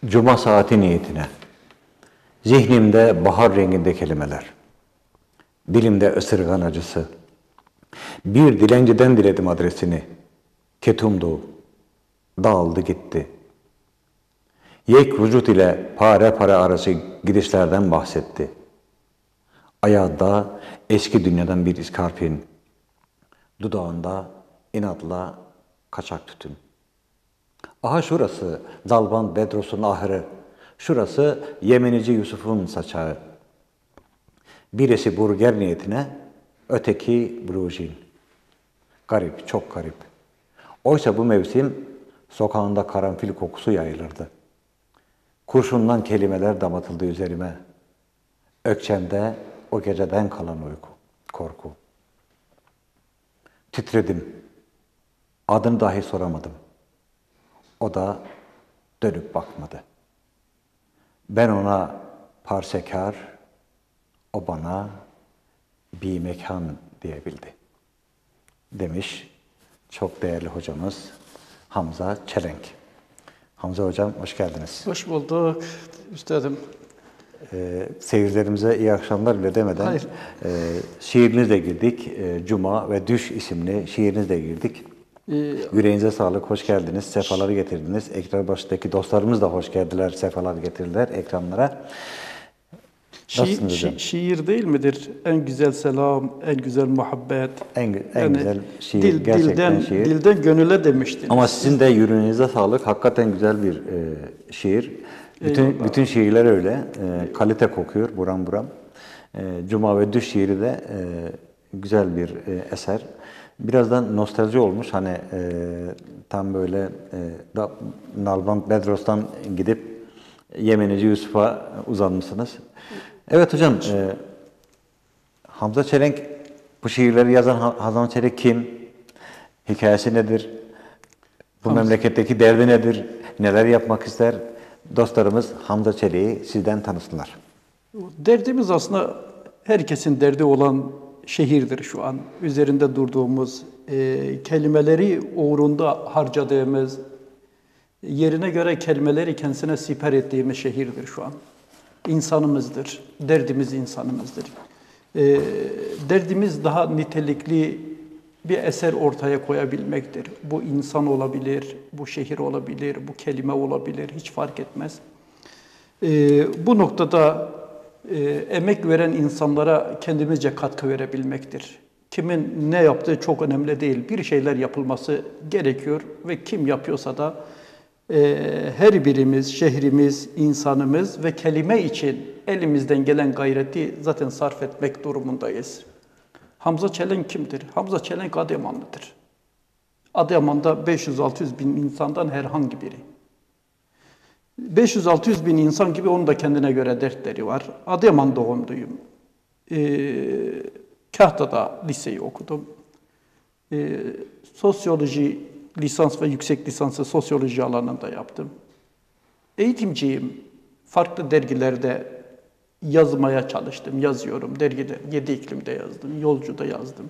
Cuma saati niyetine, zihnimde bahar renginde kelimeler, dilimde ısırgan acısı. Bir dilenciden diledim adresini, ketumdu, dağıldı gitti. Yek vücut ile pare pare arası gidişlerden bahsetti. Ayağında eski dünyadan bir iskarpin, dudağında inatla kaçak tütün. Aha şurası Dalban Bedros'un ahırı, şurası Yemenici Yusuf'un saçağı. Birisi burger niyetine, öteki brujin. Garip, çok garip. Oysa bu mevsim sokağında karanfil kokusu yayılırdı. Kurşundan kelimeler damatıldı üzerime. Ökçemde o geceden kalan uyku, korku. Titredim. Adını dahi soramadım. O da dönüp bakmadı. Ben ona parsekar, o bana bir mekan diyebildi. Demiş çok değerli hocamız Hamza Çelenk. Hamza hocam hoş geldiniz. Hoş bulduk üstadım. Seyircilerimize iyi akşamlar bile demeden şiirinizle girdik. Cuma ve Düş isimli şiirinizle girdik. Yüreğinize sağlık, hoş geldiniz, sefaları getirdiniz. Ekran başındaki dostlarımız da hoş geldiler, sefalar getirdiler ekranlara. Şiir değil midir? En güzel selam, en güzel muhabbet. En güzel şiir, gerçekten şiir. Dilden gönüle demiştiniz. Ama sizin de yüreğinize sağlık, hakikaten güzel bir şiir. Bütün şiirler öyle, kalite kokuyor buram buram. Cuma ve Düş şiiri de güzel bir eser. Birazdan nostalji olmuş, hani tam böyle Nalbant Bedros'tan gidip Yemenici Yusuf'a uzanmışsınız. Evet hocam, Hamza Çelenk, bu şiirleri yazan Hamza Çelenk kim? Hikayesi nedir? Bu memleketteki derdi nedir? Neler yapmak ister? Dostlarımız Hamza Çelenk'i sizden tanısınlar. Derdimiz aslında herkesin derdi olan şehirdir şu an. Üzerinde durduğumuz, kelimeleri uğrunda harcadığımız, yerine göre kelimeleri kendisine siper ettiğimiz şehirdir şu an. İnsanımızdır, derdimiz insanımızdır. Derdimiz daha nitelikli bir eser ortaya koyabilmektir. Bu insan olabilir, bu şehir olabilir, bu kelime olabilir, hiç fark etmez. Bu noktada emek veren insanlara kendimizce katkı verebilmektir. Kimin ne yaptığı çok önemli değil. Bir şeyler yapılması gerekiyor ve kim yapıyorsa da her birimiz, şehrimiz, insanımız ve kelime için elimizden gelen gayreti zaten sarf etmek durumundayız. Hamza Çelenk kimdir? Hamza Çelenk Adıyamanlıdır. Adıyaman'da 500-600 bin insandan herhangi biri. 500-600 bin insan gibi onun da kendine göre dertleri var. Adıyaman doğumluyum. Kahta'da liseyi okudum. Sosyoloji lisans ve yüksek lisansı sosyoloji alanında yaptım. Eğitimciyim. Farklı dergilerde yazmaya çalıştım, yazıyorum. Dergiler, 7 iklimde yazdım, Yolcu'da yazdım.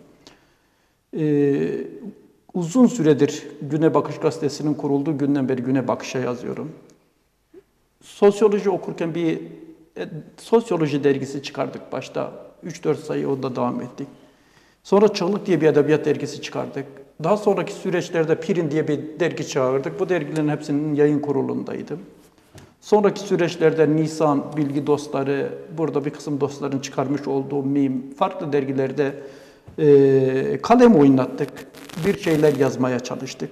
Uzun süredir Güne Bakış gazetesinin kurulduğu günden beri Güne Bakış'a yazıyorum. Sosyoloji okurken bir sosyoloji dergisi çıkardık başta. 3-4 sayı onda devam ettik. Sonra Çığlık diye bir edebiyat dergisi çıkardık. Daha sonraki süreçlerde Pirin diye bir dergi çağırdık. Bu dergilerin hepsinin yayın kurulundaydım. Sonraki süreçlerde Nisan, Bilgi Dostları, burada bir kısım dostların çıkarmış olduğu Mim, farklı dergilerde kalem oynattık. Bir şeyler yazmaya çalıştık.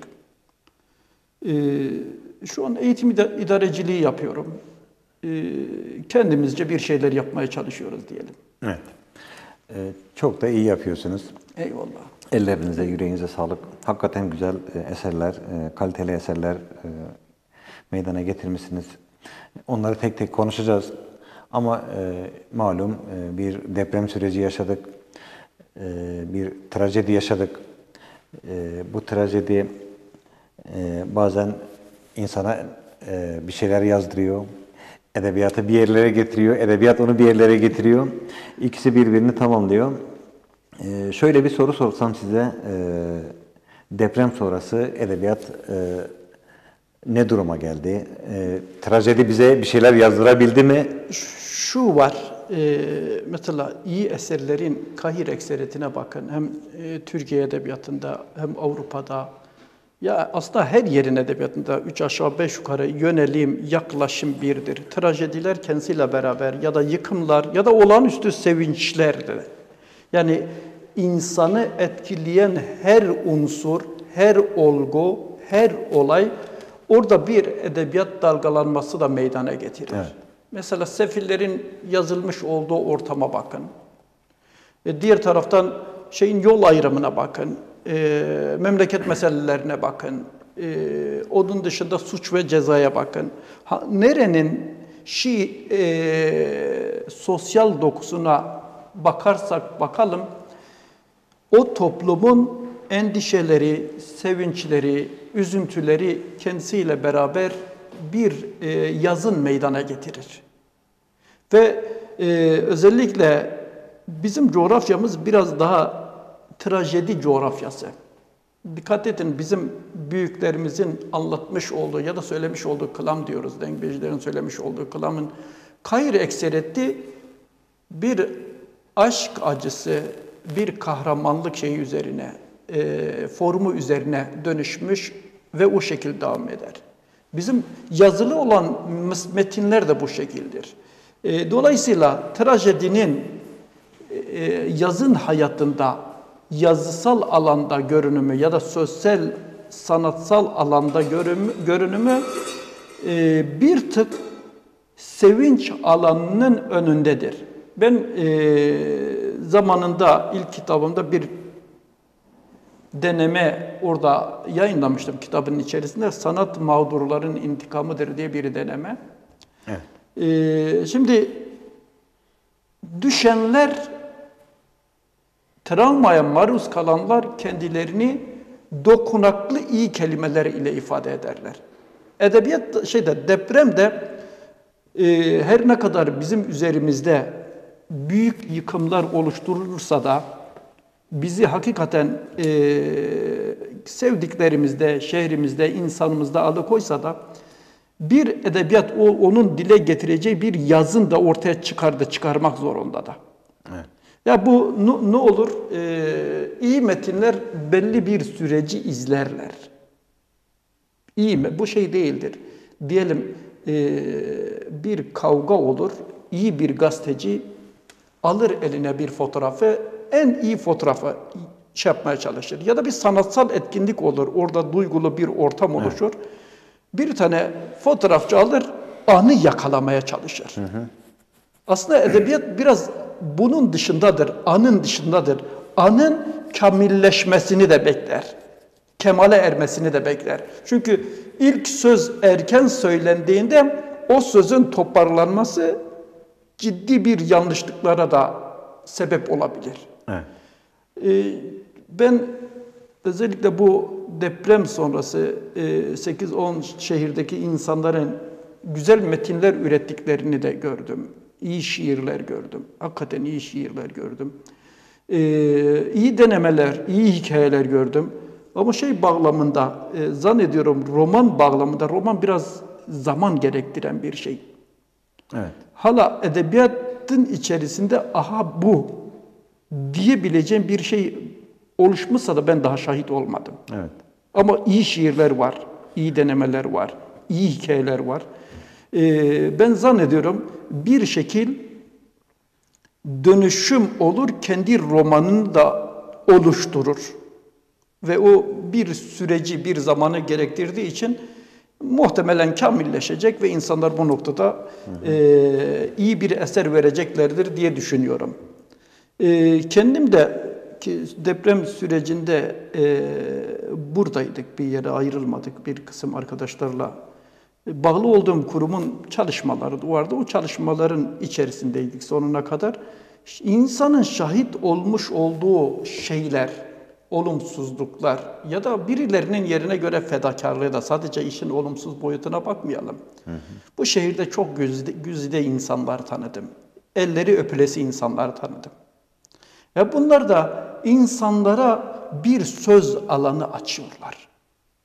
Şu an eğitim idareciliği yapıyorum. Kendimizce bir şeyler yapmaya çalışıyoruz diyelim. Evet. Çok da iyi yapıyorsunuz. Eyvallah. Ellerinize, yüreğinize sağlık. Hakikaten güzel eserler, kaliteli eserler meydana getirmişsiniz. Onları tek tek konuşacağız. Ama malum bir deprem süreci yaşadık. Bir trajedi yaşadık. Bu trajedi bazen insana bir şeyler yazdırıyor. Edebiyatı bir yerlere getiriyor. Edebiyat onu bir yerlere getiriyor. İkisi birbirini tamamlıyor. Şöyle bir soru sorsam size, deprem sonrası edebiyat ne duruma geldi? Trajedi bize bir şeyler yazdırabildi mi? Şu var, mesela iyi eserlerin kahir ekseriyetine bakın. Hem Türkiye Edebiyatı'nda hem Avrupa'da, ya aslında her yerin edebiyatında 3 aşağı 5 yukarı yönelim, yaklaşım birdir. Trajediler kendisiyle beraber ya da yıkımlar ya da olağanüstü sevinçlerdir. Yani insanı etkileyen her unsur, her olgu, her olay orada bir edebiyat dalgalanması da meydana getirir. Evet. Mesela sefillerin yazılmış olduğu ortama bakın. Diğer taraftan yol ayrımına bakın. Memleket meselelerine bakın. Onun dışında suç ve cezaya bakın. Nerenin sosyal dokusuna bakarsak bakalım, o toplumun endişeleri, sevinçleri, üzüntüleri kendisiyle beraber bir yazın meydana getirir. Ve özellikle bizim coğrafyamız biraz daha trajedi coğrafyası. Dikkat edin, bizim büyüklerimizin anlatmış olduğu ya da söylemiş olduğu kılam diyoruz, Dengbejlerin söylemiş olduğu kılamın kahir ekseriyeti bir aşk acısı, bir kahramanlık şeyi üzerine, formu üzerine dönüşmüş ve o şekilde devam eder. Bizim yazılı olan metinler de bu şekildir. Dolayısıyla trajedinin yazın hayatında, yazısal alanda görünümü ya da sosyal, sanatsal alanda görünümü bir tık sevinç alanının önündedir. Ben zamanında ilk kitabımda bir deneme orada yayınlamıştım kitabın içerisinde. Sanat mağdurların intikamıdır diye bir deneme. Evet. Şimdi düşenler, travmaya maruz kalanlar kendilerini dokunaklı iyi kelimeler ile ifade ederler. Edebiyat depremde her ne kadar bizim üzerimizde büyük yıkımlar oluşturulursa da bizi hakikaten sevdiklerimizde, şehrimizde, insanımızda alıkoysa da bir edebiyat onun dile getireceği bir yazın da ortaya çıkarmak zorunda da. Evet. Ya bu ne olur? İyi metinler belli bir süreci izlerler. İyi mi? Bu şey değildir. Diyelim bir kavga olur. İyi bir gazeteci alır eline bir fotoğrafı, en iyi fotoğrafı yapmaya çalışır. Ya da bir sanatsal etkinlik olur. Orada duygulu bir ortam oluşur. Evet. Bir tane fotoğrafçı alır, anı yakalamaya çalışır. Hı hı. Aslında edebiyat biraz bunun dışındadır, anın dışındadır. Anın kamilleşmesini de bekler. Kemale ermesini de bekler. Çünkü ilk söz erken söylendiğinde o sözün toparlanması ciddi bir yanlışlıklara da sebep olabilir. Evet. Ben özellikle bu deprem sonrası 8-10 şehirdeki insanların güzel metinler ürettiklerini de gördüm. İyi şiirler gördüm. Hakikaten iyi şiirler gördüm. İyi denemeler, iyi hikayeler gördüm. Ama bağlamında, zannediyorum roman bağlamında, roman biraz zaman gerektiren bir şey. Evet. Hala edebiyatın içerisinde aha bu diyebileceğim bir şey oluşmuşsa da ben daha şahit olmadım. Evet. Ama iyi şiirler var, iyi denemeler var, iyi hikayeler var. Ben zannediyorum bir şekil dönüşüm olur, kendi romanını da oluşturur. Ve o bir süreci, bir zamanı gerektirdiği için muhtemelen kamilleşecek ve insanlar bu noktada iyi bir eser vereceklerdir diye düşünüyorum. Kendim de deprem sürecinde buradaydık, bir yere ayrılmadık bir kısım arkadaşlarla. Bağlı olduğum kurumun çalışmaları vardı. O çalışmaların içerisindeydik sonuna kadar. İnsanın şahit olmuş olduğu şeyler, olumsuzluklar ya da birilerinin yerine göre fedakarlığı da sadece işin olumsuz boyutuna bakmayalım. Hı hı. Bu şehirde çok güzide insanlar tanıdım. Elleri öpülesi insanlar tanıdım. Ya bunlar da insanlara bir söz alanı açıyorlar.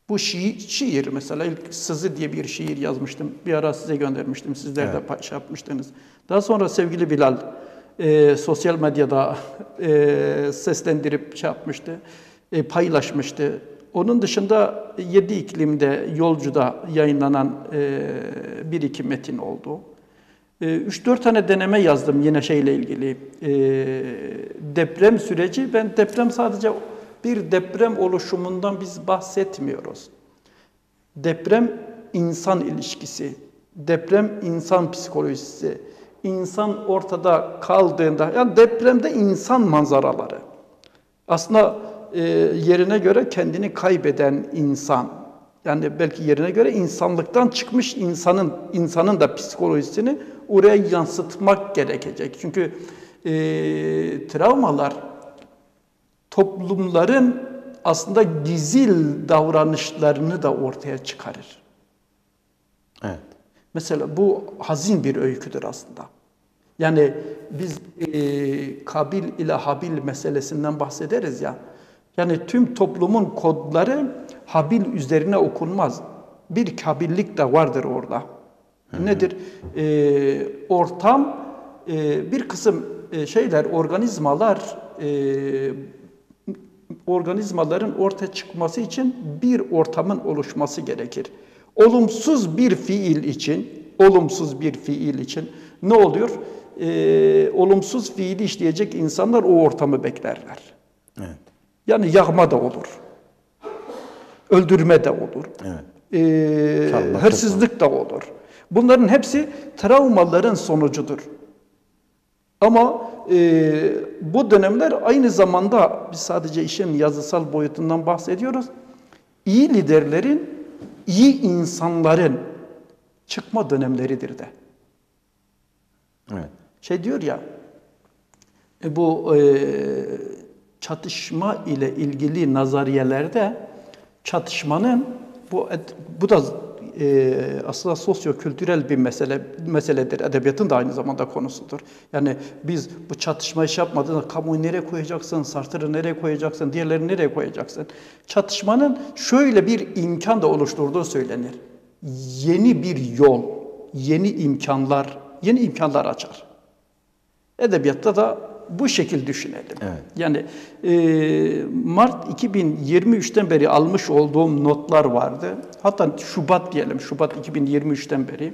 Bu şiir mesela ilk Sızı diye bir şiir yazmıştım. Bir ara size göndermiştim. Sizler de şey yapmıştınız. Daha sonra sevgili Bilal sosyal medyada seslendirip şey yapmıştı, paylaşmıştı. Onun dışında 7 iklimde Yolcu'da yayınlanan bir iki metin oldu. 3-4 tane deneme yazdım yine şeyle ilgili. Deprem süreci. Ben deprem sadece bir deprem oluşumundan biz bahsetmiyoruz. Deprem insan ilişkisi, deprem insan psikolojisi, insan ortada kaldığında, yani depremde insan manzaraları. Aslında yerine göre kendini kaybeden insan, yani belki yerine göre insanlıktan çıkmış insanın da psikolojisini oraya yansıtmak gerekecek. Çünkü travmalar toplumların aslında gizil davranışlarını da ortaya çıkarır. Evet. Mesela bu hazin bir öyküdür aslında. Yani biz Kabil ile Habil meselesinden bahsederiz ya. Yani tüm toplumun kodları Habil üzerine okunmaz. Bir Kabillik de vardır orada. Nedir? Ortam, bir kısım organizmaların ortaya çıkması için bir ortamın oluşması gerekir. Olumsuz bir fiil için ne oluyor? Olumsuz fiili işleyecek insanlar o ortamı beklerler. Evet. Yani yağma da olur. Öldürme de olur. Evet. Hırsızlık da olur. Bunların hepsi travmaların sonucudur. Ama bu dönemler aynı zamanda biz sadece işin yazısal boyutundan bahsediyoruz. İyi liderlerin, iyi insanların çıkma dönemleridir de. Evet. Diyor ya, bu çatışma ile ilgili nazariyelerde çatışmanın bu da aslında sosyo-kültürel bir meseledir. Edebiyatın da aynı zamanda konusudur. Yani biz bu çatışmayı yapmadığında kamuoyu nereye koyacaksın, Sartre'ı nereye koyacaksın, diğerlerini nereye koyacaksın? Çatışmanın şöyle bir imkan da oluşturduğu söylenir. Yeni bir yol, yeni imkanlar açar. Edebiyatta da bu şekil düşünelim. Evet. Yani Mart 2023'ten beri almış olduğum notlar vardı. Hatta Şubat 2023'ten beri.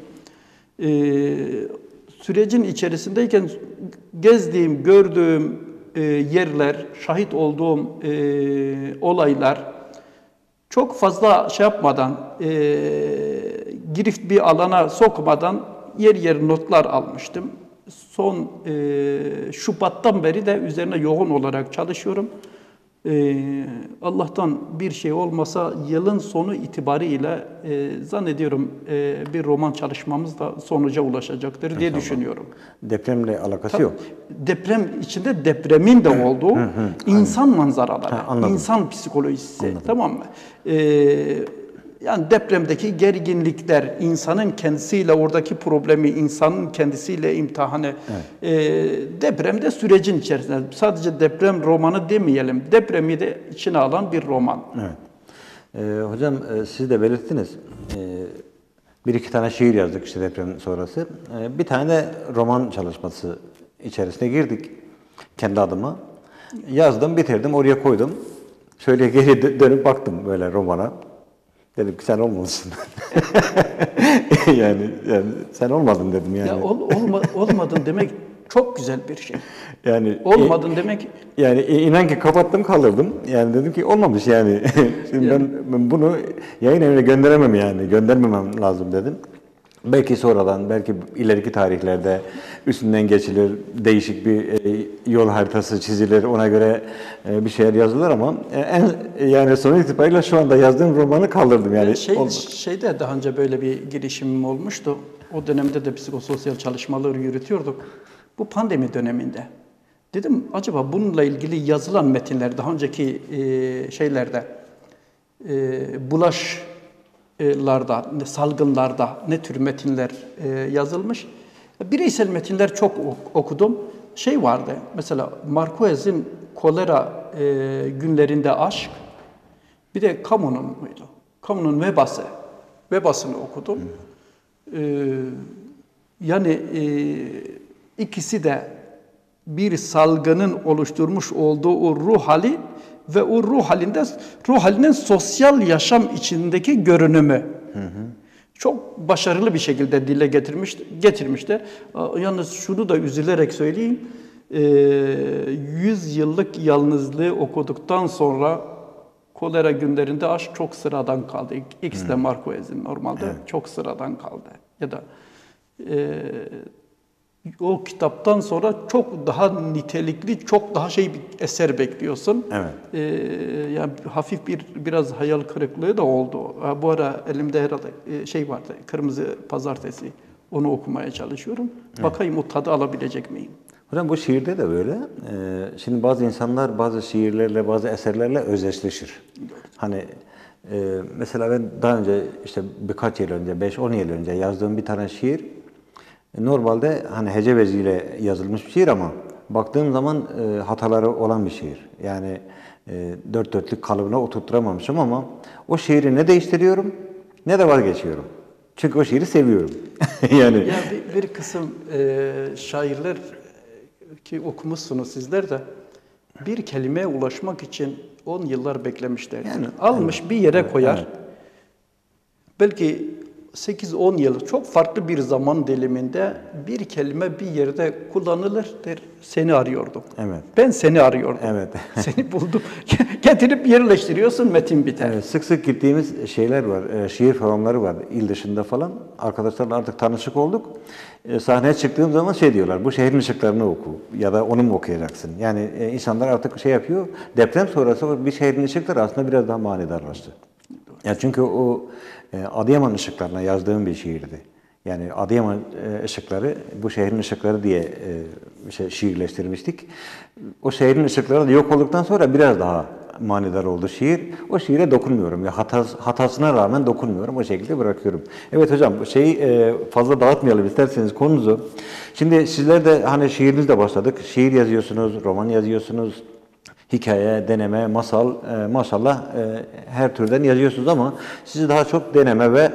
Sürecin içerisindeyken gezdiğim, gördüğüm yerler, şahit olduğum olaylar çok fazla yapmadan, girift bir alana sokmadan yer notlar almıştım. Son Şubat'tan beri de üzerine yoğun olarak çalışıyorum. Allah'tan bir şey olmasa yılın sonu itibariyle zannediyorum bir roman çalışmamız da sonuca ulaşacaktır diye düşünüyorum. Depremle alakası yok. Deprem içinde depremin de olduğu insan manzaraları, insan psikolojisi, tamam mı? Yani depremdeki gerginlikler, insanın kendisiyle oradaki problemi, insanın kendisiyle imtihanı, depremde sürecin içerisinde. Sadece deprem romanı demeyelim, depremi de içine alan bir roman. Evet. Hocam siz de belirttiniz. Bir iki tane şiir yazdık işte deprem sonrası. Bir tane de roman çalışması içerisine girdik kendi adıma. Yazdım, bitirdim, oraya koydum. Şöyle geri dönüp baktım böyle romana. Dedim ki sen olmalısın. yani sen olmadın dedim yani. Ya olmadın demek çok güzel bir şey. Yani olmadın demek. Yani inan ki kapattım kaldırdım. Yani dedim ki olmamış yani. Şimdi ben bunu yayın evine gönderemem yani. Göndermemem lazım dedim. Belki sonradan, belki ileriki tarihlerde üstünden geçilir, değişik bir yol haritası çizilir, ona göre bir şeyler yazılır ama yani sonuç itibariyle şu anda yazdığım romanı kaldırdım yani. Şeyde daha önce böyle bir girişimim olmuştu. O dönemde de psikososyal çalışmaları yürütüyorduk. Bu pandemi döneminde. Dedim acaba bununla ilgili yazılan metinler daha önceki salgınlarda ne tür metinler yazılmış. Bireysel metinler çok okudum. Vardı, mesela Marquez'in Kolera günlerinde aşk, bir de Camus'un muydu? Kamunun vebasını okudum. Yani ikisi de bir salgının oluşturmuş olduğu o ruh hali ve o ruh halinin sosyal yaşam içindeki görünümü. Çok başarılı bir şekilde dile getirmişler. Yalnız şunu da üzülerek söyleyeyim. 100 yıllık yalnızlığı okuduktan sonra kolera günlerinde aşk çok sıradan kaldı. X de Marquez'in normalde çok sıradan kaldı. Ya da o kitaptan sonra çok daha nitelikli, çok daha bir eser bekliyorsun. Evet. Yani hafif biraz hayal kırıklığı da oldu. Bu ara elimde herhalde vardı, Kırmızı Pazartesi. Onu okumaya çalışıyorum. Bakayım o tadı alabilecek miyim? Hocam bu şiirde de böyle. Şimdi bazı insanlar bazı şiirlerle, bazı eserlerle özdeşleşir. Hani mesela ben daha önce işte birkaç yıl önce, 5-10 yıl önce yazdığım bir tane şiir normalde hani hece veziyle yazılmış bir şiir ama baktığım zaman hataları olan bir şiir. Yani dört dörtlük kalıbına oturtturamamışım ama o şiiri ne değiştiriyorum ne de vazgeçiyorum. Çünkü o şiiri seviyorum. Yani ya bir kısım şairler ki okumuşsunuz sizler de bir kelimeye ulaşmak için 10 yıllar beklemişler. Yani almış bir yere koyar. Evet. Belki 8-10 yıl çok farklı bir zaman diliminde bir kelime bir yerde kullanılır der. Seni arıyordum. Evet. Ben seni arıyordum. Evet. Seni buldum. Getirip yerleştiriyorsun, metin biter. Evet, sık sık gittiğimiz şeyler var. Şiir forumları var il dışında falan. Arkadaşlarla artık tanışık olduk. Sahneye çıktığım zaman diyorlar. Bu şehrin ışıklarını oku ya da onu mu okuyacaksın? Yani insanlar artık yapıyor. Deprem sonrası bir şehrin ışıkları aslında biraz daha manidarlaştı. Ya çünkü o Adıyaman ışıklarına yazdığım bir şiirdi. Yani Adıyaman ışıkları, bu şehrin ışıkları diye şiirleştirmiştik. O şehrin ışıkları da yok olduktan sonra biraz daha manidar oldu şiir. O şiire dokunmuyorum. Ya hatasına rağmen dokunmuyorum. O şekilde bırakıyorum. Evet hocam, fazla dağıtmayalım isterseniz konunuzu. Şimdi sizler de hani şiirinizle başladık. Şiir yazıyorsunuz, roman yazıyorsunuz. Hikaye, deneme, masal, maşallah her türden yazıyorsunuz ama sizi daha çok deneme ve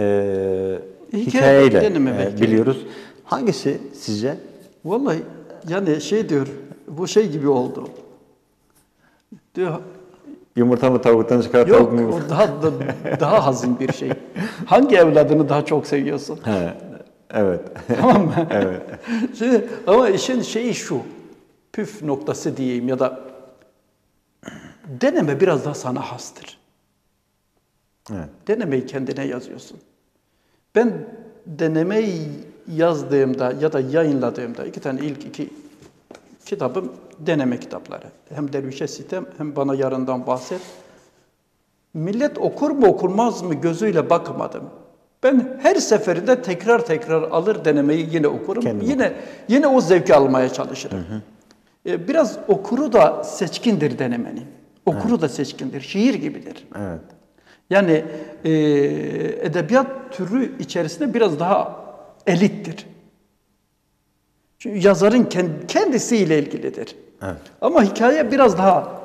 hikayeyle biliyoruz. Hangisi sizce? Vallahi yani diyor, bu gibi oldu. Diyor, yumurta mı tavuktan çıkar, tavuk mu? Yok, o daha hazin bir şey. Hangi evladını daha çok seviyorsun? Evet. Tamam mı? Evet. Şimdi, ama işin şu, püf noktası diyeyim ya da deneme biraz daha sana hastır. Evet. Denemeyi kendine yazıyorsun. Ben denemeyi yazdığımda ya da yayınladığımda ilk iki kitabım deneme kitapları. Hem Dervişe Sitem hem Bana Yarından Bahset. Millet okur mu okunmaz mı gözüyle bakmadım. Ben her seferinde tekrar alır denemeyi yine okurum. Yine o zevki almaya çalışırım. Biraz okuru da seçkindir denemenin. Okuru da seçkindir. Şiir gibidir. Evet. Yani edebiyat türü içerisinde biraz daha elittir. Çünkü yazarın kendisiyle ilgilidir. Evet. Ama hikaye biraz daha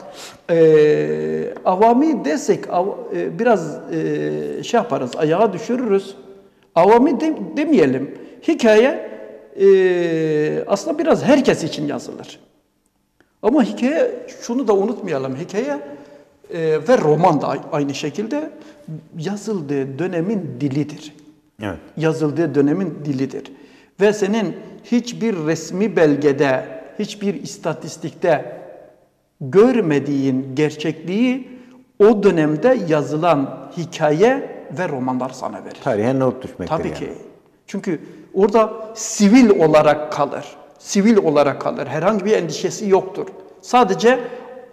avami desek biraz yaparız, ayağa düşürürüz. Avami demeyelim. Hikaye aslında biraz herkes için yazılır. Ama hikaye, şunu da unutmayalım, hikaye ve roman da aynı şekilde yazıldığı dönemin dilidir. Evet. Yazıldığı dönemin dilidir. Ve senin hiçbir resmi belgede, hiçbir istatistikte görmediğin gerçekliği o dönemde yazılan hikaye ve romanlar sana verir. Tarihe not düşmektir. Tabii ki. Çünkü orada sivil olarak kalır. Sivil olarak kalır. Herhangi bir endişesi yoktur. Sadece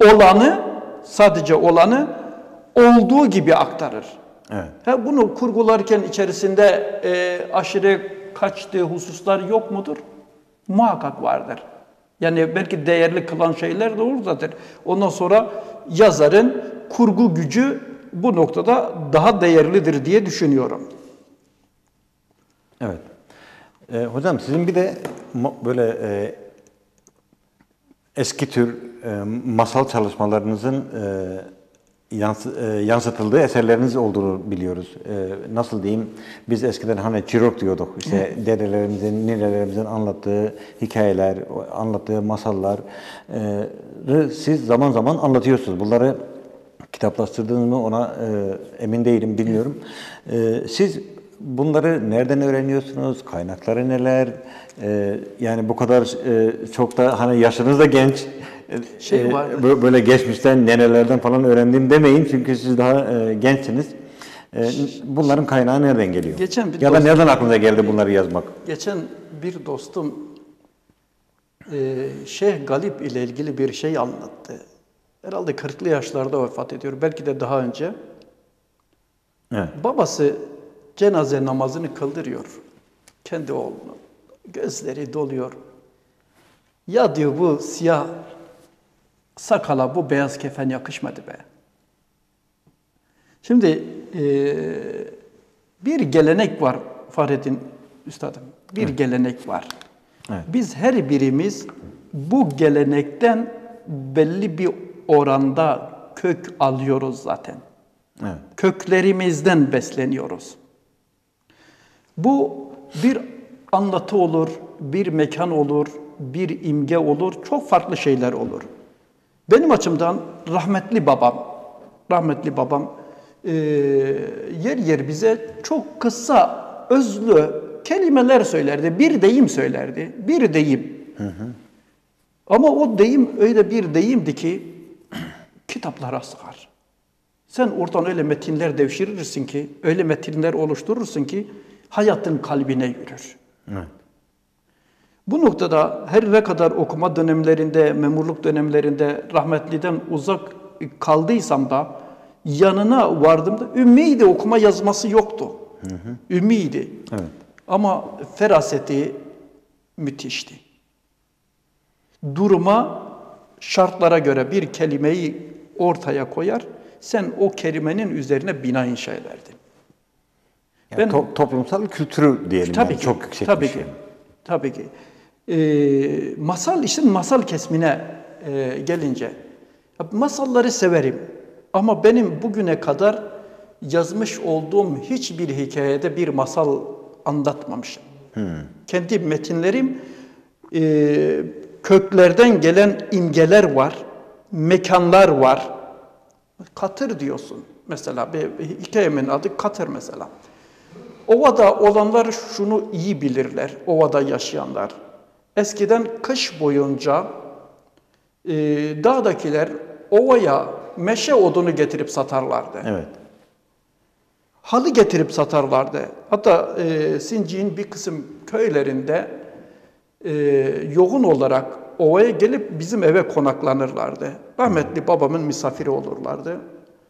olanı olduğu gibi aktarır. Evet. Bunu kurgularken içerisinde aşırı kaçtığı hususlar yok mudur? Muhakkak vardır. Yani belki değerli kılan şeyler de oradadır. Ondan sonra yazarın kurgu gücü bu noktada daha değerlidir diye düşünüyorum. Evet. Hocam sizin bir de böyle eski tür masal çalışmalarınızın yansıtıldığı eserleriniz olduğunu biliyoruz. Nasıl diyeyim? Biz eskiden hani çirok diyorduk. İşte dedelerimizin, ninelerimizin anlattığı hikayeler, anlattığı masallar siz zaman zaman anlatıyorsunuz. Bunları kitaplaştırdınız mı ona emin değilim, bilmiyorum. Siz bunları nereden öğreniyorsunuz? Kaynakları neler? Yani bu kadar çok da hani yaşınız da genç. Böyle geçmişten, nenelerden falan öğrendim demeyin. Çünkü siz daha gençsiniz. Bunların kaynağı nereden geliyor? Ya da nereden aklınıza geldi bunları yazmak? Geçen bir dostum Şeyh Galip ile ilgili bir şey anlattı. Herhalde 40'lı yaşlarda vefat ediyor. Belki de daha önce. Evet. Babası cenaze namazını kıldırıyor. Kendi oğlunu. Gözleri doluyor. Ya diyor bu siyah sakala bu beyaz kefen yakışmadı be. Şimdi bir gelenek var Fahrettin Üstadım. Bir gelenek var. Evet. Biz her birimiz bu gelenekten belli bir oranda kök alıyoruz zaten. Evet. Köklerimizden besleniyoruz. Bu bir anlatı olur, bir mekan olur, bir imge olur, çok farklı şeyler olur. Benim açımdan rahmetli babam yer yer bize çok kısa, özlü kelimeler söylerdi. Bir deyim söylerdi, bir deyim. Ama o deyim öyle bir deyimdi ki kitaplara sığar. Sen oradan öyle metinler devşirirsin ki, öyle metinler oluşturursun ki hayatın kalbine yürür. Evet. Bu noktada her ne kadar okuma dönemlerinde, memurluk dönemlerinde rahmetliden uzak kaldıysam da yanına vardığımda ümmiydi, okuma yazması yoktu. Ümmiydi. Evet. Ama feraseti müthişti. Duruma, şartlara göre bir kelimeyi ortaya koyar, sen o kelimenin üzerine bina inşa ederdin. Yani toplumsal kültürü diyelim. Tabii yani, ki, çok yüksek tabii bir ki, şey. tabii ki. İşin masal kesmine gelince, masalları severim ama benim bugüne kadar yazmış olduğum hiçbir hikayede bir masal anlatmamışım. Kendi metinlerim köklerden gelen imgeler var, mekanlar var. Katır diyorsun mesela, bir hikayemin adı Katır mesela. Ovada olanlar şunu iyi bilirler, ovada yaşayanlar. Eskiden kış boyunca dağdakiler ovaya meşe odunu getirip satarlardı. Evet. Halı getirip satarlardı. Hatta Sincik'in bir kısım köylerinde yoğun olarak ovaya gelip bizim eve konaklanırlardı. Rahmetli babamın misafiri olurlardı.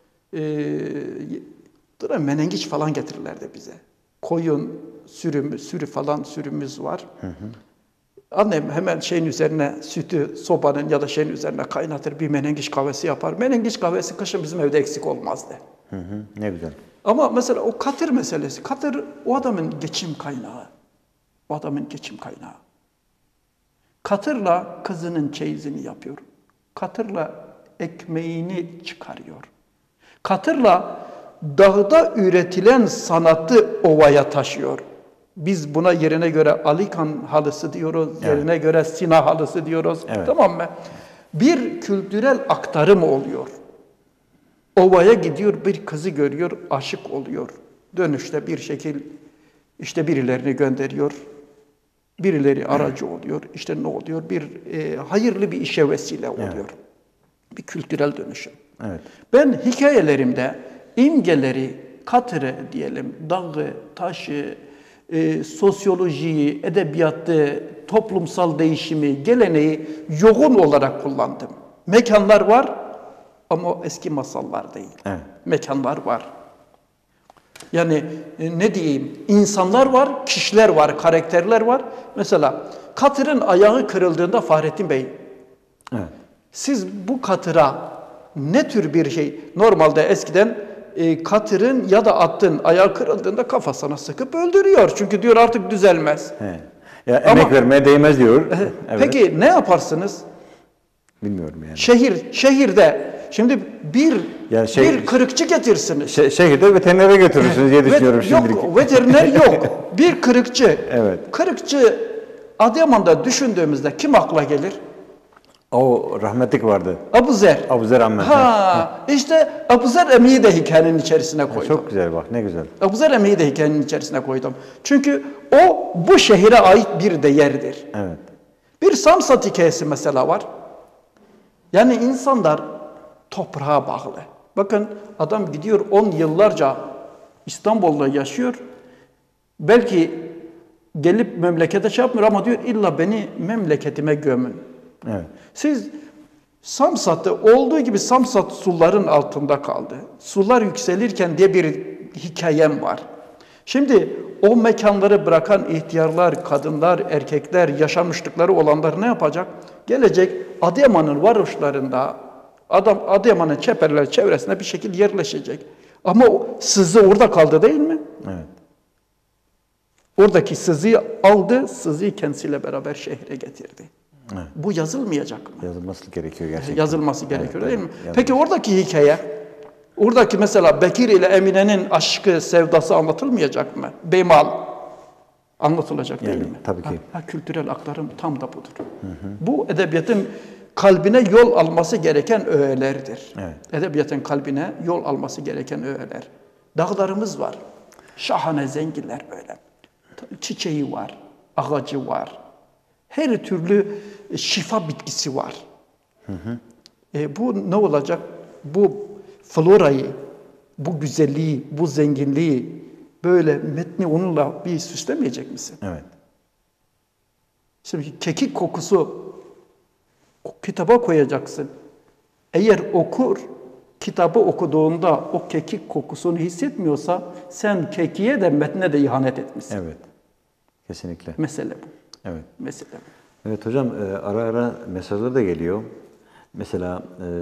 Menengiç falan getirirlerdi bize. Koyun sürü falan sürümüz var. Annem hemen şeyin üzerine sütü sobanın ya da şeyin üzerine kaynatır, bir menengiç kahvesi yapar. Menengiç kahvesi kışın bizim evde eksik olmazdı. Ne güzel. Ama mesela o katır meselesi, katır o adamın geçim kaynağı. O adamın geçim kaynağı. Katırla kızının çeyizini yapıyor. Katırla ekmeğini çıkarıyor. Katırla dağda üretilen sanatı ovaya taşıyor. Biz buna yerine göre Alikan halısı diyoruz, yerine göre Sina halısı diyoruz. Evet. Tamam mı? Bir kültürel aktarım oluyor. Ovaya gidiyor, bir kızı görüyor, aşık oluyor. Dönüşte bir şekil işte birilerini gönderiyor. Birileri aracı oluyor. İşte ne oluyor? Bir hayırlı bir işe vesile oluyor. Evet. Bir kültürel dönüşüm. Evet. Ben hikayelerimde imgeleri, katırı diyelim, dağı, taşı, sosyolojiyi, edebiyatı, toplumsal değişimi, geleneği yoğun olarak kullandım. Mekanlar var ama o eski masallar değil. Evet. Mekanlar var. Yani ne diyeyim, insanlar var, kişiler var, karakterler var. Mesela katırın ayağı kırıldığında Fahrettin Bey, evet, siz bu katıra ne tür bir şey, normalde eskiden katırın ya da atın ayağı kırıldığında kafasına sıkıp öldürüyor. Çünkü diyor artık düzelmez. He. Ya emek vermeye değmez diyor. Evet. Peki ne yaparsınız? Bilmiyorum yani. Şehirde Şimdi bir Yani bir kırıkçı getirsiniz. Şehirde veterinere götürürsünüz diye düşünüyorum şimdilik. Yok, veteriner yok. Bir kırıkçı. Evet. Kırıkçı Adıyaman'da düşündüğümüzde kim akla gelir? O rahmetlik vardı. Abuzer. Abuzer Ahmet. İşte Abuzer Emmi'yi de hikayenin içerisine koydum. Çok güzel bak, ne güzel. Abuzer Emmi'yi de hikayenin içerisine koydum. Çünkü o bu şehire ait bir değerdir. Evet. Bir Samsat hikayesi mesela var. Yani insanlar toprağa bağlı. Bakın adam gidiyor 10 yıllarca İstanbul'da yaşıyor. Belki gelip memlekete şey yapmıyor ama diyor illa beni memleketime gömün. Evet. Siz Samsat'ta olduğu gibi Samsat suların altında kaldı. Sular yükselirken diye bir hikayem var. Şimdi o mekanları bırakan ihtiyarlar, kadınlar, erkekler, yaşamışlıkları olanlar ne yapacak? Gelecek Adıyaman'ın varoşlarında, adam Adıyaman'ın çeperler çevresine bir şekilde yerleşecek. Ama o sızı orada kaldı değil mi? Evet. Oradaki sızıyı aldı, sızıyı kendisiyle beraber şehre getirdi. Evet. Bu yazılmayacak mı? Yazılması gerekiyor gerçekten. Yazılması gerekiyor değil mi? Yazılması. Peki oradaki hikaye, oradaki mesela Bekir ile Emine'nin aşkı, sevdası anlatılmayacak mı? Beymal anlatılacak değil mi? Tabii ki. Kültürel aktarım tam da budur. Bu edebiyatın kalbine yol alması gereken öğelerdir. Evet. Edebiyatın kalbine yol alması gereken öğeler. Dağlarımız var. Şahane zenginler böyle. Çiçeği var, ağacı var. Her türlü şifa bitkisi var. Bu ne olacak? Bu florayı, bu güzelliği, bu zenginliği böyle metni onunla bir süslemeyecek misin? Evet. Şimdi kekik kokusu kitaba koyacaksın. Eğer kitabı okuduğunda o kekik kokusunu hissetmiyorsa sen kekiğe de metne de ihanet etmişsin. Evet. Kesinlikle. Mesele bu. Evet. Mesele bu. Evet hocam, ara ara mesajlar da geliyor. Mesela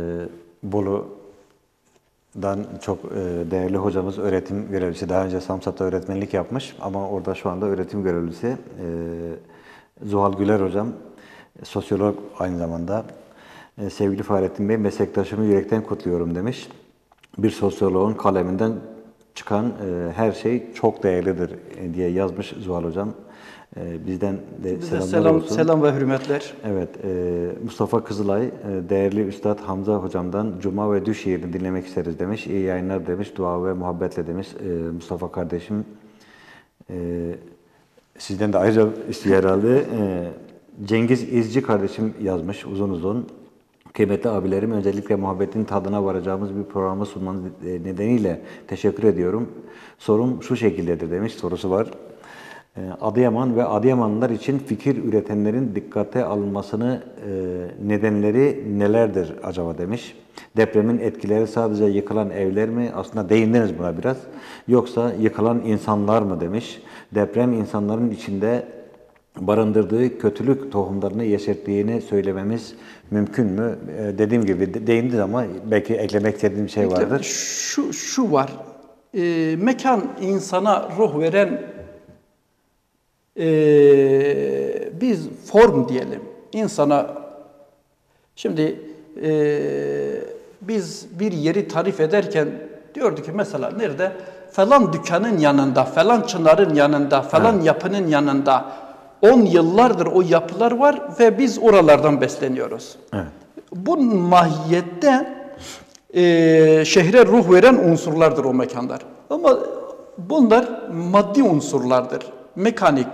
Bolu'dan çok değerli hocamız, öğretim görevlisi, daha önce Samsat'ta öğretmenlik yapmış ama orada şu anda öğretim görevlisi Zuhal Güler hocam, sosyolog aynı zamanda. Sevgili Fahrettin Bey, meslektaşımı yürekten kutluyorum demiş. Bir sosyoloğun kaleminden çıkan her şey çok değerlidir diye yazmış Zuhal hocam. Bizden de selamlar olsun. Selam ve hürmetler. Evet, Mustafa Kızılay, değerli Üstad Hamza hocamdan Cuma ve Düş şiirini dinlemek isteriz demiş. İyi yayınlar demiş, dua ve muhabbetle demiş Mustafa kardeşim. Sizden de ayrıca istiyor herhalde. Cengiz İzci kardeşim yazmış uzun uzun. Kıymetli abilerim, öncelikle muhabbetin tadına varacağımız bir programı sunmanız nedeniyle teşekkür ediyorum. Sorum şu şekildedir demiş, sorusu var. Adıyaman ve Adıyamanlılar için fikir üretenlerin dikkate alınmasını nedenleri nelerdir acaba demiş. Depremin etkileri sadece yıkılan evler mi? Aslında değindiniz buna biraz. Yoksa yıkılan insanlar mı demiş. Deprem insanların içinde barındırdığı kötülük tohumlarını yeşerttiğini söylememiz mümkün mü? Dediğim gibi değindiniz ama belki eklemek istediğim bir şey vardır. Şu var. Mekan insana ruh veren biz form diyelim. İnsana şimdi biz bir yeri tarif ederken diyordu ki mesela nerede? Falan dükkanın yanında, falan çınarın yanında, falan yapının yanında 10 yıllardır o yapılar var ve biz oralardan besleniyoruz. Evet. Bu mahiyette şehre ruh veren unsurlardır o mekanlar. Ama bunlar maddi unsurlardır. Mekanik.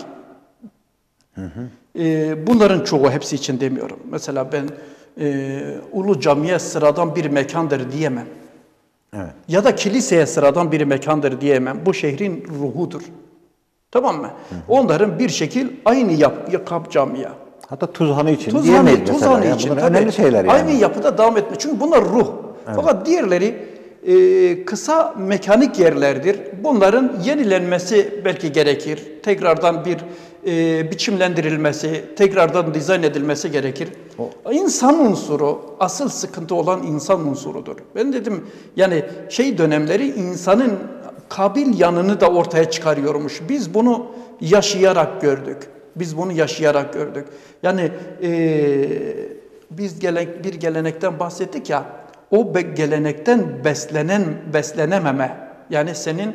Bunların çoğu, hepsi için demiyorum. Mesela ben Ulu Cami'ye sıradan bir mekandır diyemem. Evet. Ya da kiliseye sıradan bir mekandır diyemem. Bu şehrin ruhudur. Tamam mı? Onların bir şekil aynı yapı camiye. Hatta Tuzhanı için diyemeyiz mesela. Tuzhanı Yani için. bunlar önemli şeyler yani. Aynı yapıda devam etme. Çünkü bunlar ruh. Evet. Fakat diğerleri kısa mekanik yerlerdir. Bunların yenilenmesi belki gerekir. Tekrardan bir biçimlendirilmesi, tekrardan dizayn edilmesi gerekir. İnsan unsuru, asıl sıkıntı olan insan unsurudur. Ben dedim yani dönemleri insanın kabil yanını da ortaya çıkarıyormuş. Biz bunu yaşayarak gördük. Yani biz bir gelenekten bahsettik ya, o gelenekten beslenememe, yani senin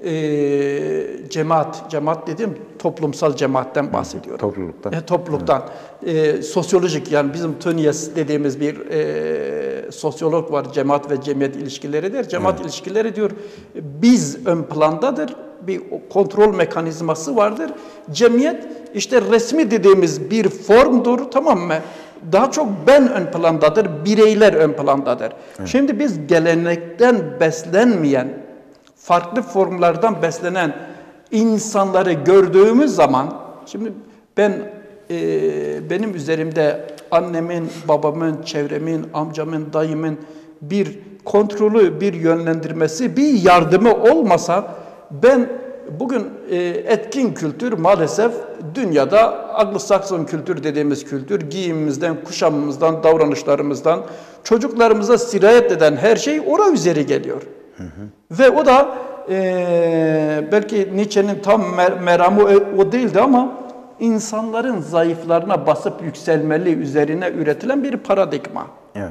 cemaat dediğim toplumsal cemaatten bahsediyorum. Topluluktan. Topluluktan. Sosyolojik, yani bizim Tönnies dediğimiz bir sosyolog var, cemaat ve cemiyet ilişkileridir. Cemaat ilişkileri diyor, biz ön plandadır, bir kontrol mekanizması vardır. Cemiyet işte resmi dediğimiz bir formdur, tamam mı? Daha çok ben ön plandadır, bireyler ön plandadır. Şimdi biz gelenekten beslenmeyen, farklı formlardan beslenen insanları gördüğümüz zaman, şimdi benim üzerimde annemin, babamın, çevremin, amcamın, dayımın bir kontrolü, bir yönlendirmesi, bir yardımı olmasa, ben bugün etkin kültür maalesef dünyada Anglo-Sakson kültür dediğimiz kültür, giyimimizden, kuşamımızdan, davranışlarımızdan, çocuklarımıza sirayet eden her şey oraya üzeri geliyor. Ve o da belki Nietzsche'nin tam meramı o değildi ama insanların zayıflarına basıp yükselmeli üzerine üretilen bir paradigma. Evet.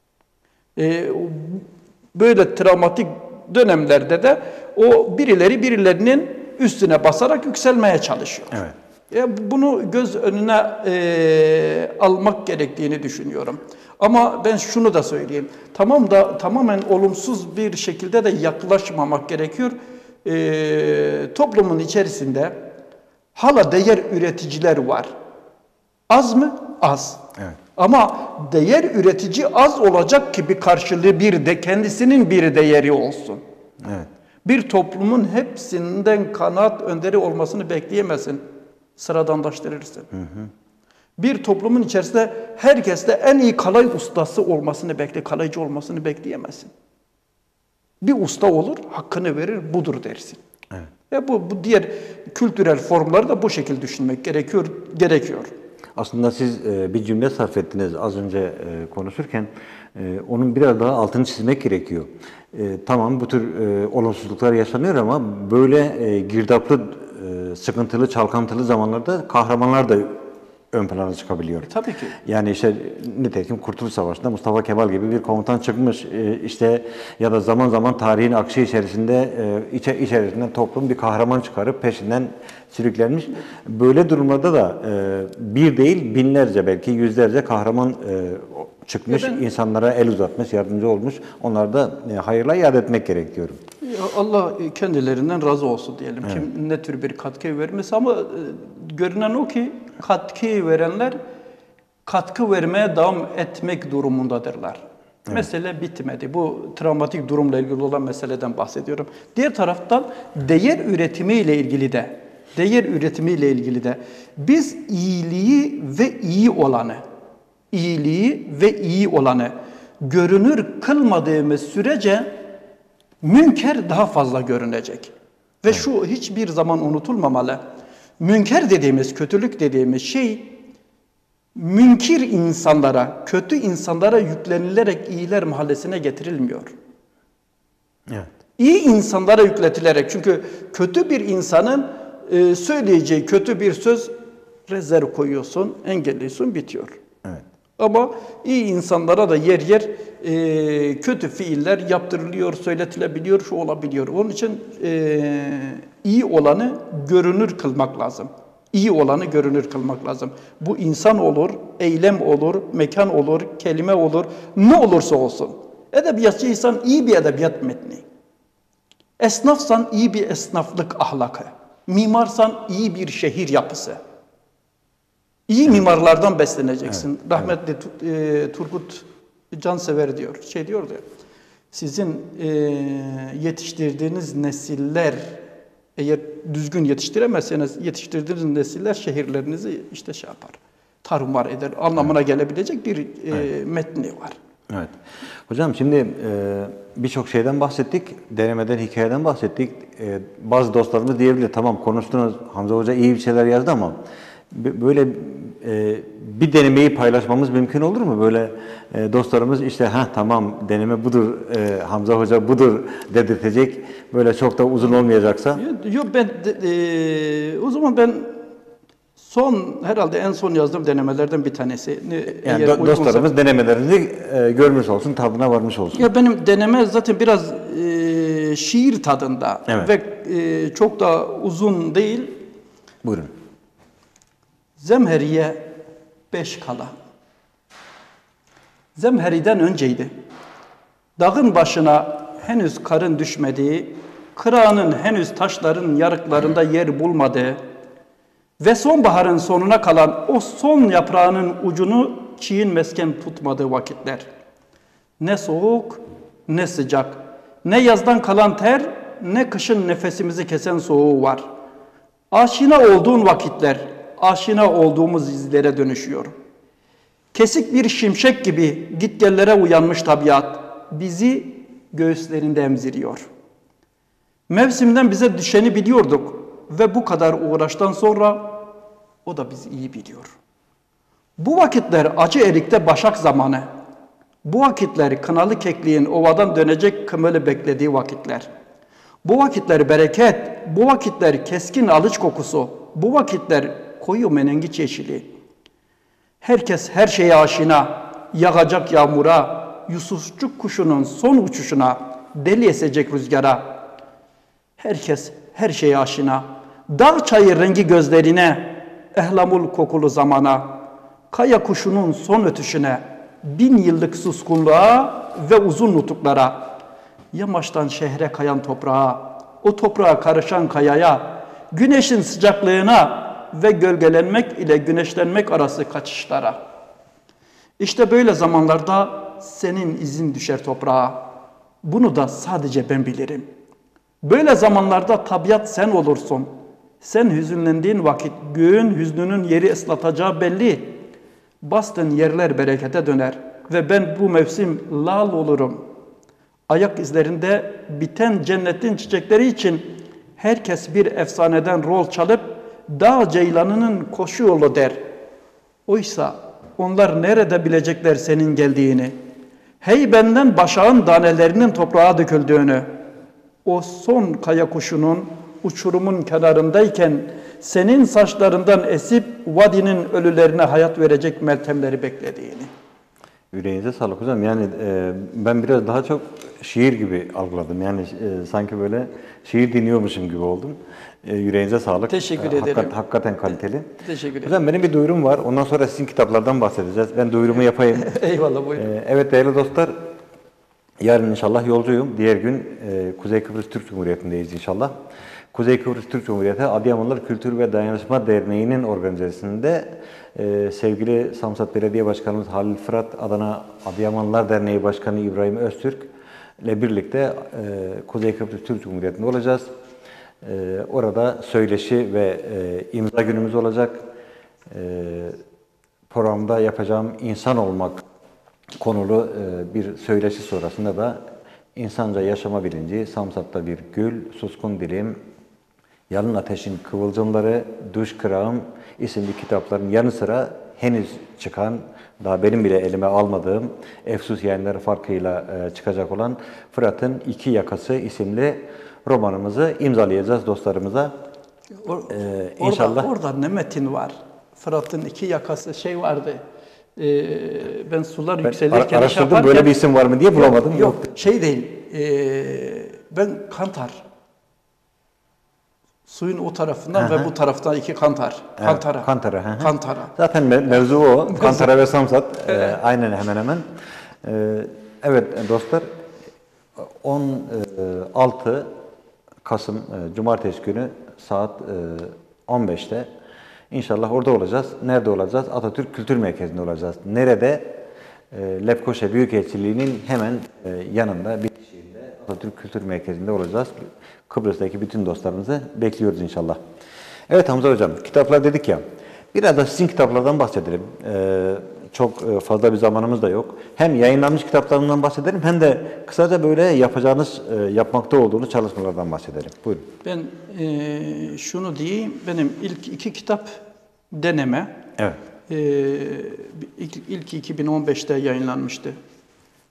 Böyle travmatik dönemlerde de o birilerinin üstüne basarak yükselmeye çalışıyor. Evet. Bunu göz önüne almak gerektiğini düşünüyorum. Ama ben şunu da söyleyeyim. Tamamen olumsuz bir şekilde de yaklaşmamak gerekiyor. Toplumun içerisinde hala değer üreticiler var. Az mı? Az. Evet. Ama değer üretici az olacak ki bir karşılığı kendisinin bir değeri olsun. Evet. Bir toplumun hepsinden kanaat önderi olmasını bekleyemezsin. Sıradanlaştırırsın. Bir toplumun içerisinde herkeste en iyi kalay ustası olmasını kalaycı olmasını bekleyemezsin. Bir usta olur, hakkını verir, budur dersin. Evet. Bu diğer kültürel formları da bu şekilde düşünmek gerekiyor. Aslında siz bir cümle sarf ettiniz az önce konuşurken. Onun biraz daha altını çizmek gerekiyor. Tamam, bu tür olumsuzluklar yaşanıyor ama böyle girdaplı, sıkıntılı, çalkantılı zamanlarda kahramanlar da ön plana çıkabiliyor. Tabii ki. Yani işte nitekim Kurtuluş Savaşı'nda Mustafa Kemal gibi bir komutan çıkmış, işte ya da zaman zaman tarihin akışı içerisinde içerisinden toplum bir kahraman çıkarıp peşinden sürüklenmiş. Böyle durumlarda da bir değil binlerce, belki yüzlerce kahraman çıkmış, insanlara el uzatmış, yardımcı olmuş. Onları da hayırla yad etmek gerekiyor. Allah kendilerinden razı olsun diyelim. Evet. Kim ne tür bir katkı vermesi, ama görünen o ki katkı verenler katkı vermeye devam etmek durumundadırlar. Evet. Mesele bitmedi. Bu travmatik durumla ilgili olan meseleden bahsediyorum. Diğer taraftan değer üretimiyle ilgili de biz iyiliği ve iyi olanı görünür kılmadığımız sürece münker daha fazla görünecek. Ve şu hiçbir zaman unutulmamalı. Münker dediğimiz, kötülük dediğimiz şey, münkir insanlara, kötü insanlara yüklenilerek iyiler mahallesine getirilmiyor. Evet. İyi insanlara yükletilerek, çünkü kötü bir insanın söyleyeceği kötü bir söz rezerv koyuyorsun, engelliyorsun, bitiyor. Evet. Ama iyi insanlara da yer yer kötü fiiller yaptırılıyor, söyletilebiliyor, şu olabiliyor. Onun için iyi olanı görünür kılmak lazım. İyi olanı görünür kılmak lazım. Bu insan olur, eylem olur, mekan olur, kelime olur, ne olursa olsun. Edebiyatçıysan iyi bir edebiyat metni. Esnafsan iyi bir esnaflık ahlakı. Mimarsan iyi bir şehir yapısı. İyi mimarlardan besleneceksin. Evet. Rahmetli Turgut Cansever diyor. Diyor diyor. Sizin yetiştirdiğiniz nesiller, eğer düzgün yetiştiremezseniz yetiştirdiğiniz nesiller şehirlerinizi yapar. Tarumar eder. Anlamına gelebilecek bir metni var. Evet. Hocam şimdi birçok şeyden bahsettik. Denemeden, hikayeden bahsettik. Bazı dostlarımız diyebilir, tamam konuştunuz, Hamza Hoca iyi bir şeyler yazdı ama böyle bir denemeyi paylaşmamız mümkün olur mu? Böyle dostlarımız tamam deneme budur, Hamza Hoca budur dedirtecek, böyle çok da uzun olmayacaksa. Yok, o zaman ben Herhalde en son yazdığım denemelerden bir tanesi. Yani Eğer uygunsa- dostlarımız denemelerinizi görmüş olsun, tadına varmış olsun. Ya benim deneme zaten biraz şiir tadında Evet. ve çok da uzun değil. Buyurun. Zemheriye 5 kala. Zemheri'den önceydi. Dağın başına henüz karın düşmediği, kırağının henüz taşların yarıklarında yer bulmadığı ve sonbaharın sonuna kalan o son yaprağının ucunu çiğin mesken tutmadığı vakitler. Ne soğuk, ne sıcak, ne yazdan kalan ter, ne kışın nefesimizi kesen soğuğu var. Aşina olduğun vakitler, aşina olduğumuz izlere dönüşüyor. Kesik bir şimşek gibi gitgellere uyanmış tabiat bizi göğüslerinde emziriyor. Mevsimden bize düşeni biliyorduk ve bu kadar uğraştan sonra o da bizi iyi biliyor. Bu vakitler acı erikte başak zamanı. Bu vakitler kınalı kekliğin ovadan dönecek kımılı beklediği vakitler. Bu vakitler bereket, bu vakitler keskin alıç kokusu, bu vakitler koyu menengiç yeşili. Herkes her şeye aşina, yağacak yağmura, Yusufçuk kuşunun son uçuşuna, deli esecek rüzgara. Herkes her şeye aşina, dağ çayır rengi gözlerine, ehlamul kokulu zamana, kaya kuşunun son ötüşüne, 1000 yıllık suskunluğa ve uzun nutuklara, yamaçtan şehre kayan toprağa, o toprağa karışan kayaya, güneşin sıcaklığına ve gölgelenmek ile güneşlenmek arası kaçışlara. İşte böyle zamanlarda senin izin düşer toprağa. Bunu da sadece ben bilirim. Böyle zamanlarda tabiat sen olursun. Sen hüzünlendiğin vakit göğün hüznünün yeri ıslatacağı belli. Bastığın yerler berekete döner ve ben bu mevsim lal olurum. Ayak izlerinde biten cennetin çiçekleri için herkes bir efsaneden rol çalıp dağ ceylanının koşu yolu der. Oysa onlar nerede bilecekler senin geldiğini? Hey benden başağın danelerinin toprağa döküldüğünü. O son kaya kuşunun uçurumun kenarındayken senin saçlarından esip vadinin ölülerine hayat verecek meltemleri beklediğini. Yüreğinize sağlık hocam. Yani ben biraz daha çok şiir gibi algıladım. Yani sanki böyle şiir dinliyormuşum gibi oldum. Yüreğinize sağlık. Teşekkür ederim. Hakikaten kaliteli. Teşekkür ederim. Hocam benim bir duyurum var. Ondan sonra sizin kitaplardan bahsedeceğiz. Ben duyurumu yapayım. Eyvallah buyurun. Evet değerli dostlar. Yarın inşallah yolcuyum. Diğer gün Kuzey Kıbrıs Türk Cumhuriyeti'ndeyiz inşallah. Kuzey Kıbrıs Türk Cumhuriyeti Adıyamanlılar Kültür ve Dayanışma Derneği'nin organizasyonunda sevgili Samsat Belediye Başkanımız Halil Fırat, Adana Adıyamanlılar Derneği Başkanı İbrahim Öztürk ile birlikte Kuzey Kıbrıs Türk Cumhuriyeti'nde olacağız. Orada söyleşi ve imza günümüz olacak. Programda yapacağım insan olmak konulu bir söyleşi sonrasında da insanca yaşama bilinci, Samsat'ta bir gül, suskun dilim, Yalın Ateşin Kıvılcımları, Düş Kırağım isimli kitapların yanı sıra henüz çıkan, daha benim bile elime almadığım Efsus Yayınları farkıyla çıkacak olan Fırat'ın İki Yakası isimli romanımızı imzalayacağız dostlarımıza. İnşallah. Orada ne metin var? Fırat'ın iki yakası şey vardı. Ben sular yükselirken araştırdım böyle bir isim var mı diye bulamadım. Yok, şey değil. Ben kantar. Suyun o tarafından ve bu taraftan iki kantar. Kantara. Evet, Kantara. Kantara. Zaten mevzu o. Kantara ve Samsat. Aynen hemen hemen. Evet dostlar. 16 Kasım Cumartesi günü saat 15'te İnşallah orada olacağız. Nerede olacağız? Atatürk Kültür Merkezi'nde olacağız. Nerede? Lefkoşa Büyükelçiliği'nin hemen yanında bitişiğinde Atatürk Kültür Merkezi'nde olacağız. Kıbrıs'taki bütün dostlarımızı bekliyoruz inşallah. Evet Hamza Hocam, kitaplar dedik ya. Biraz da sizin kitaplardan bahsedelim. Çok fazla bir zamanımız da yok. Hem yayınlanmış kitaplarından bahsedelim hem de kısaca böyle yapacağınız, yapmakta olduğunuz çalışmalardan bahsedelim. Buyurun. Ben şunu diyeyim, benim ilk iki kitap deneme. Evet. İlk 2015'te yayınlanmıştı.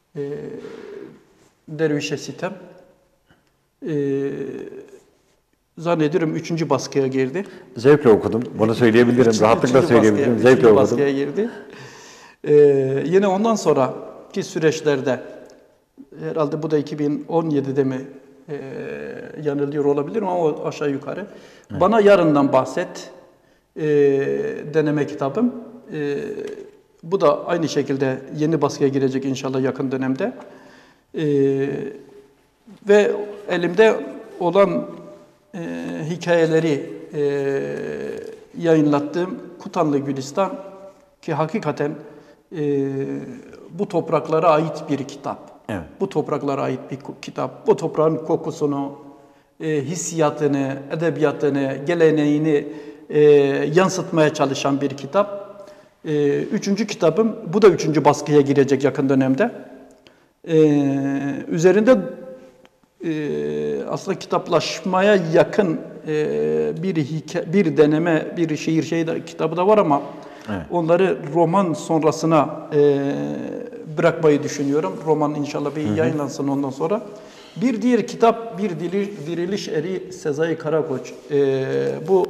Dervişe Sitem. zannediyorum 3. baskıya girdi. Zevkle okudum. Bunu söyleyebilirim. Rahatlıkla söyleyebilirim. Zevkle okudum. Baskıya girdi. Yine ondan sonraki süreçlerde, herhalde bu da 2017'de mi yanılıyor olabilirim ama o aşağı yukarı. Evet. Bana Yarından Bahset deneme kitabım. Bu da aynı şekilde yeni baskıya girecek inşallah yakın dönemde. Ve elimde olan hikayeleri yayınlattığım Kutanlı Gülistan, ki hakikaten bu topraklara ait bir kitap. Evet. Bu topraklara ait bir kitap. Bu toprağın kokusunu, hissiyatını, edebiyatını, geleneğini yansıtmaya çalışan bir kitap. 3. kitabım, bu da 3. baskıya girecek yakın dönemde. Üzerinde aslında kitaplaşmaya yakın bir deneme, bir şiir kitabı da var ama evet, onları roman sonrasına bırakmayı düşünüyorum. Roman inşallah bir yayınlansın ondan sonra. Bir diğer kitap, Bir Diriliş Eri Sezai Karakoç. Bu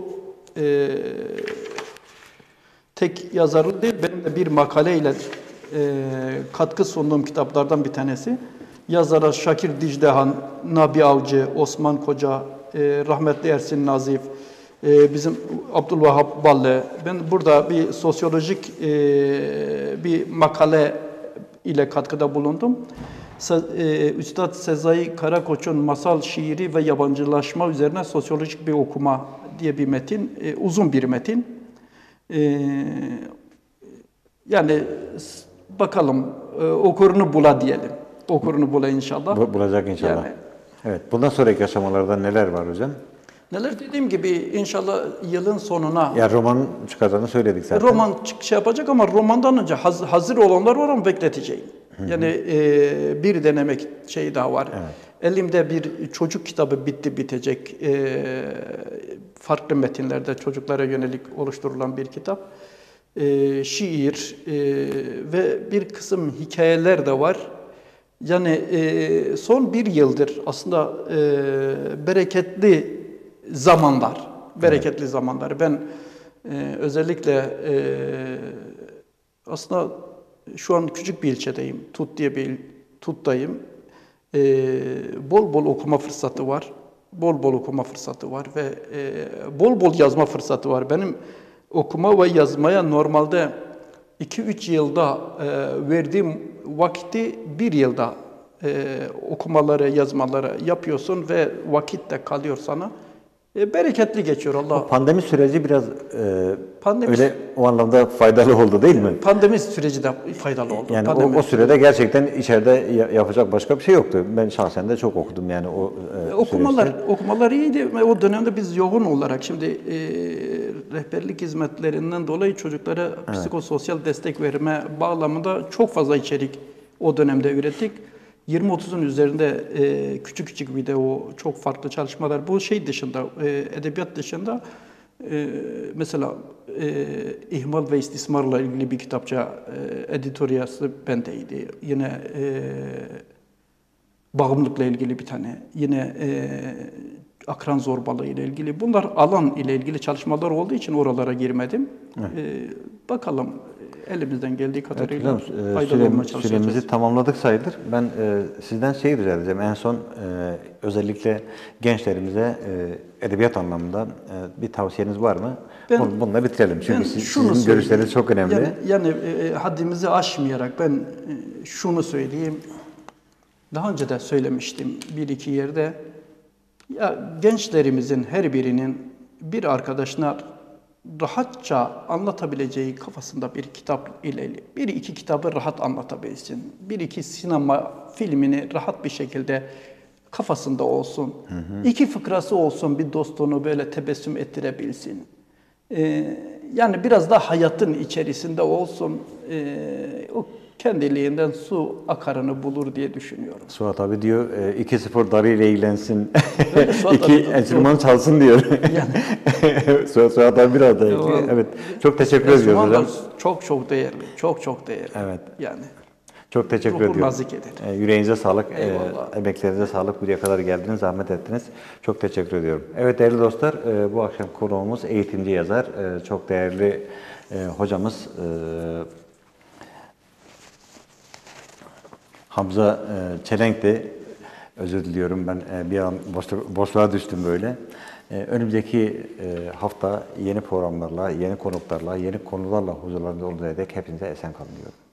tek yazarlı değil, benim de bir makaleyle katkı sunduğum kitaplardan bir tanesi. Yazarlar Şakir Diclehan, Nabi Avcı, Osman Koca, rahmetli Ersin Nazif, bizim Abdülvahap Balle. Ben burada bir sosyolojik bir makale ile katkıda bulundum. Üstad Sezai Karakoç'un Masal Şiiri ve Yabancılaşma üzerine sosyolojik bir okuma diye bir metin, uzun bir metin. Yani bakalım, okurunu bula diyelim. Okurunu bula inşallah. Bulacak inşallah. Yani, evet. Bundan sonraki aşamalarda neler var hocam? Neler, dediğim gibi inşallah yılın sonuna... Ya roman çıkacağını söyledik zaten. Roman yapacak ama romandan önce hazır olanlar var ama bekleteceğim. Yani bir denemek şey daha var. Evet. Elimde bir çocuk kitabı bitecek. Farklı metinlerde çocuklara yönelik oluşturulan bir kitap. Şiir ve bir kısım hikayeler de var. Yani son bir yıldır aslında bereketli zamanlar. Bereketli evet, zamanlar. Ben özellikle aslında şu an küçük bir ilçedeyim. Tut'tayım. Bol bol okuma fırsatı var. Bol bol okuma fırsatı var ve bol bol yazma fırsatı var. Benim okuma ve yazmaya normalde 2-3 yılda verdiğim vakti bir yılda okumaları, yazmaları yapıyorsun ve vakit de kalıyor sana. Bereketli geçiyor Allah. Pandemi süreci biraz öyle o anlamda faydalı oldu değil mi? Pandemi süreci de faydalı oldu. Yani o sürede gerçekten içeride yapacak başka bir şey yoktu. Ben şahsen de çok okudum yani o okumalar iyiydi. O dönemde biz yoğun olarak şimdi rehberlik hizmetlerinden dolayı çocuklara evet, psikososyal destek verme bağlamında çok fazla içerik o dönemde ürettik. 20-30'un üzerinde küçük video, çok farklı çalışmalar. Bu şey dışında, edebiyat dışında mesela ihmal ve istismarla ilgili bir kitapça editoryası bendeydi. Yine bağımlılıkla ilgili bir tane. Yine akran zorbalığı ile ilgili. Bunlar alan ile ilgili çalışmalar olduğu için oralara girmedim. Evet. Bakalım. Elimizden geldiği kadarıyla evet, faydalı olmaya çalışacağız. Süremizi tamamladık sayılır. Ben sizden rica edeceğim. En son özellikle gençlerimize edebiyat anlamında bir tavsiyeniz var mı? Bununla bitirelim. Çünkü sizin görüşleriniz çok önemli. Yani haddimizi aşmayarak ben şunu söyleyeyim. Daha önce de söylemiştim bir iki yerde. Ya gençlerimizin her birinin bir arkadaşına rahatça anlatabileceği kafasında bir kitap ile bir iki kitabı rahat anlatabilsin. Bir iki sinema filmini rahat bir şekilde kafasında olsun. İki fıkrası olsun, bir dostunu böyle tebessüm ettirebilsin. Yani biraz da hayatın içerisinde olsun. O kendiliğinden su akarını bulur diye düşünüyorum. Suat abi diyor 2-0 darı ile ilgilensin. 2 enstrüman çalsın diyor. Yani. Suat abi biraz da. Evet. Çok teşekkür ediyoruz hocam. Çok değerli. Çok değerli. Evet. Yani. Çok teşekkür ruhu ediyorum. nazik eder. Yüreğinize sağlık, Eyvallah. emeklerinize sağlık. Buraya kadar geldiniz, zahmet ettiniz. Çok teşekkür ediyorum. Evet değerli dostlar, bu akşam konuğumuz eğitimci yazar, çok değerli hocamız Hamza Çelenk'ti. Özür diliyorum, ben bir an boşluğa düştüm böyle. Önümüzdeki hafta yeni programlarla, yeni konuklarla, yeni konularla huzurlarınızda olduğuna dek hepinize esen kalın diyorum.